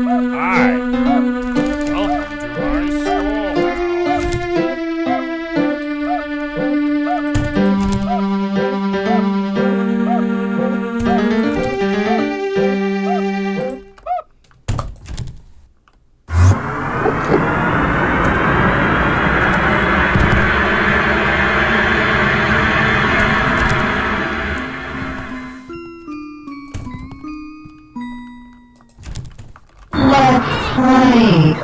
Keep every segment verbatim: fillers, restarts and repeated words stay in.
Hi. Welcome to my schoolhouse. Play.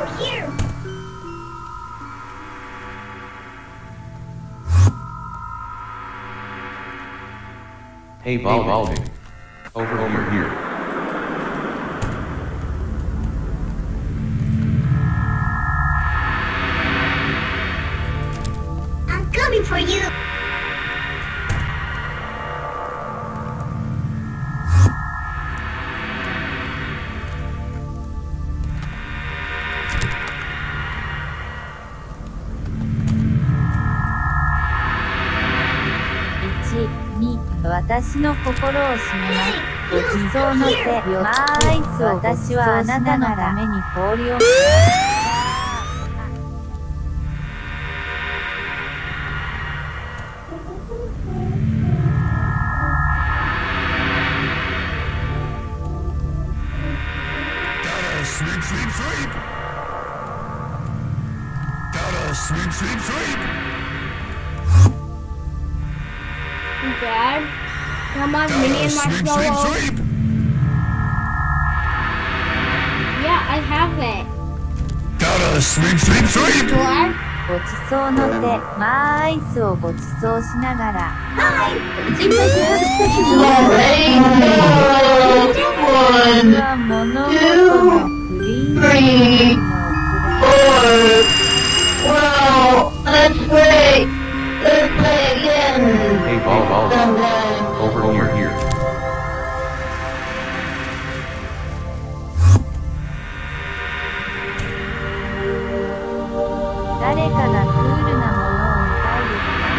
Hey, Baldy. Over, over here. I'm coming for you. いち、に、私の心を締めます。ごちそうの手、よっつ、私はあなたのために氷を。 Sweep, sweep, sweep! Gotta sweep, sweep, sweep! Dad, come on, mini and Sweep, sweep, marshmallow. sweep! Yeah, I have it. Gotta sweep, sweep, sweep! Dad, ごちそうの手、まあアイスをごちそうしながら。 Hi. It seems like you have a special One, は物事のクリーン three, の four. Wow, that's great. Let's play again. Hey, Baldy. Sometime. Over, over here. 誰かがクールなものを見たいですか？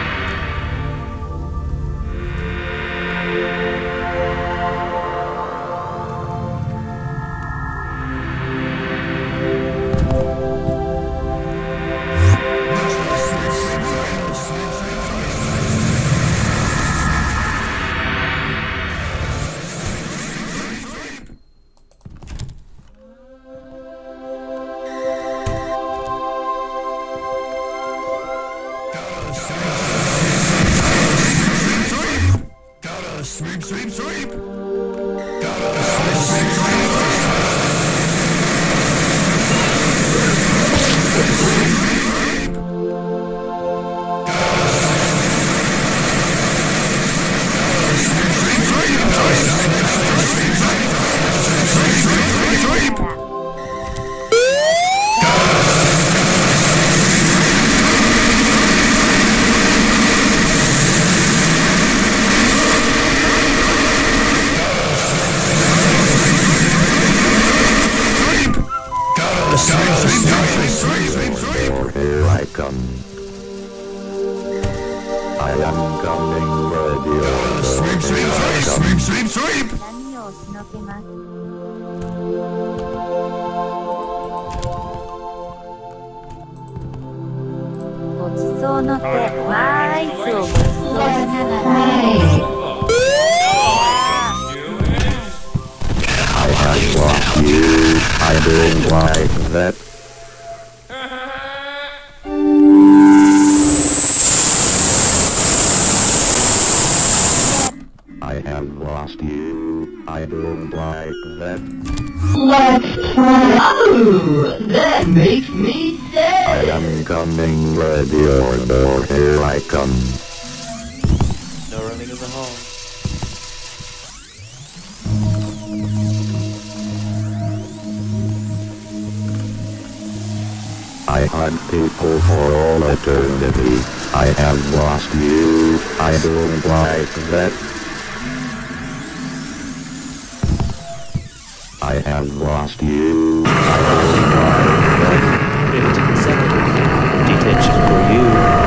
Gotta sweep, sweep, sweep! Gotta sweep, sweep, sweep! Or here I come. I am coming, ready or Sweep, sweep, sweep, sweep, sweep, sweep! 何を押しのけます。ごちそうの手、まあアイスをごちそうしながら。 I have lost you. I don't like that. I have lost you. I don't like that. Let's play. Oh, that makes me I sad. am coming, ready or or here I come. No running in the hall. I hunt people for all eternity. I have lost you. I don't like that. I have lost you. I don't like that. fifteen seconds. Detention for you.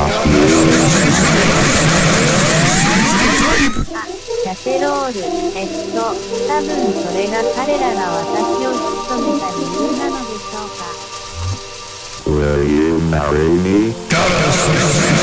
lost you. キャセロール、えっと、多分それが彼らが私を引き止めた理由なのでしょうか。 Will you marry me? Gotta sweep, sweep,